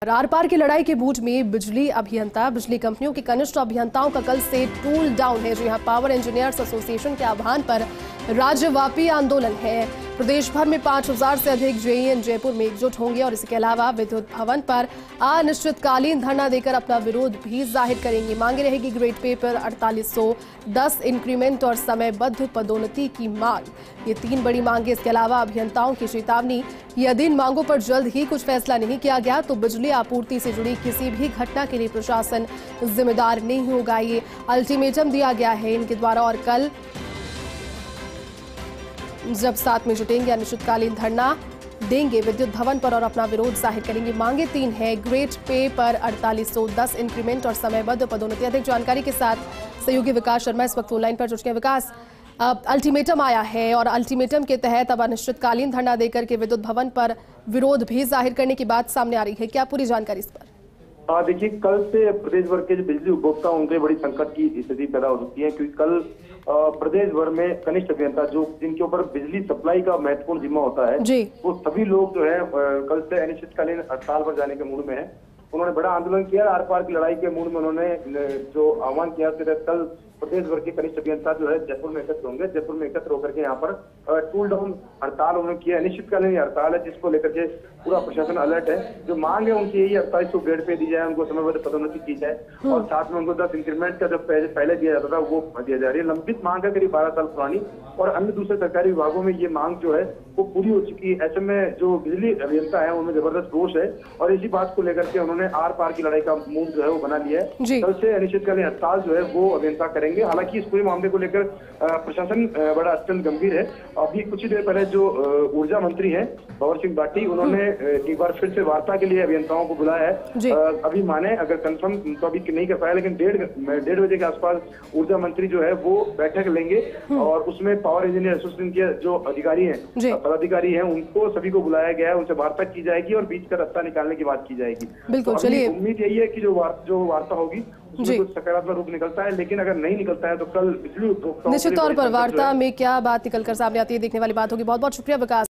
Are पार की लड़ाई के बीच में बिजली कंपनियों के कनिष्ठ अभियंताओं का कल से टूल डाउन है। जी हां, पावर इंजीनियर्स एसोसिएशन के आह्वान पर राज्यव्यापी आंदोलन है। प्रदेश भर में 5000 से अधिक जेईएन जयपुर में एकजुट होंगे और इसके अलावा विद्युत भवन पर अनिश्चितकालीन धरना देकर अपना विरोध भी जाहिर करेंगे। मांगे रहेगी ग्रेड पे पर 4810 इंक्रीमेंट और समयबद्ध पदोन्नति की मांग। ये 3 बड़ी मांगे। इसके अलावा अभियंताओं की चेतावनी, यदि इन मांगों पर जल्द ही कुछ फैसला नहीं किया गया तो बिजली आपूर्ति से जुड़ी किसी भी घटना के लिए प्रशासन जिम्मेदार नहीं होगा। ये अल्टीमेटम दिया गया है इनके द्वारा। और कल जब साथ में जुटेंगे, अनिश्चितकालीन धरना देंगे विद्युत भवन पर और अपना विरोध जाहिर करेंगे। मांगे 3 है, ग्रेड पे पर 4810 इंक्रीमेंट और समयबद्ध पदोन्नति। अधिक जानकारी के साथ सहयोगी विकास शर्मा इस वक्त ऑनलाइन पर जुड़ गए। विकास, अल्टीमेटम आया है और अल्टीमेटम के तहत अब अनिश्चितकालीन धरना देकर के विद्युत भवन पर विरोध भी जाहिर करने की बात सामने आ रही है। क्या पूरी जानकारी इस पर? देखिए, कल से प्रदेश भर के जो बिजली उपभोक्ता उनके बड़ी संकट की स्थिति पैदा हो सकती है, क्योंकि कल प्रदेश भर में कनिष्ठ अभियंता जो जिनके ऊपर बिजली सप्लाई का महत्वपूर्ण जिम्मा होता है, वो सभी लोग जो है कल से अनिश्चितकालीन हड़ताल पर जाने के मूड में है। उन्होंने बड़ा आंदोलन किया। आर पार की लड़ाई के मूड में उन्होंने जो आह्वान किया, कल प्रदेश भर के कनिष्ठ अभियंता जो है जयपुर में एकत्र होंगे। जयपुर में एकत्र होकर के यहाँ पर टूल डाउन हड़ताल उन्होंने किया। अनिश्चितकालीन हड़ताल है जिसको लेकर के पूरा प्रशासन अलर्ट है। जो मांग है उनकी यही 4800 ग्रेड पे दी जाए, उनको समयबद्ध पदोन्नति की जाए और साथ में उनको 10 इंक्रीमेंट का जो पहले दिया जाता था वो दिया जा रही है। लंबित मांग है, करीब 12 साल पुरानी, और अन्य दूसरे सरकारी विभागों में ये मांग जो है वो पूरी हो चुकी है। ऐसे में जो बिजली अभियंता है उनमें जबरदस्त रोष है और इसी बात को लेकर के उन्होंने आर पार की लड़ाई का मूड जो है वो बना लिया है। कल से अनिश्चितकालीन हड़ताल जो है वो अभियंता करेंगे। हालांकि इस पूरे मामले को लेकर प्रशासन बड़ा अत्यंत गंभीर है। अभी कुछ ही देर पहले जो ऊर्जा मंत्री हैं भंवर सिंह भाटी, उन्होंने एक बार फिर से वार्ता के लिए अभियंताओं को बुलाया है। अभी माने अगर कंफर्म तो अभी नहीं कर पाया, लेकिन 1:30 बजे के आसपास ऊर्जा मंत्री जो है वो बैठक लेंगे और उसमें पावर इंजीनियर एसोसिएशन के जो अधिकारी हैं, पदाधिकारी हैं, उनको सभी को बुलाया गया है। उनसे वार्ता की जाएगी और बीच का रास्ता निकालने की बात की जाएगी। बिल्कुल, चलिए, उम्मीद यही है कि जो वार्ता होगी उसमें कुछ सकारात्मक रूप निकलता है, लेकिन अगर नहीं निकलता है तो कल बिजली उपभोक्ताओं निश्चित तौर पर वार्ता में क्या बात निकलकर सामने आती है देखने वाली बात होगी। बहुत बहुत शुक्रिया विकास।